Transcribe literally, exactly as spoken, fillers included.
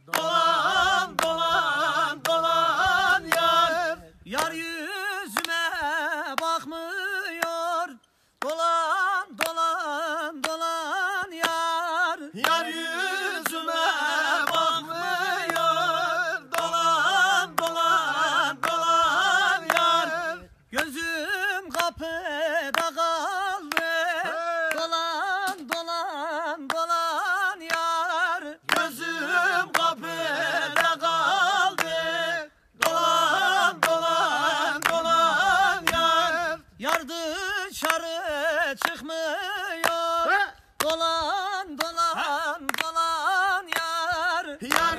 Dolan dolan dolan yar. Yar yüzüme bakmıyor. Dolan dolan dolan yar. Yar yüzüme bakmıyor. Dolan dolan dolan yar. Gözüm kapıda kaldı. Dolan dolan dolan yar. Gözüm kapıda kaldı. Dolan dolan dolan yar. Yar dışarı çıkmıyor. Dolan dolan dolan yar. Yar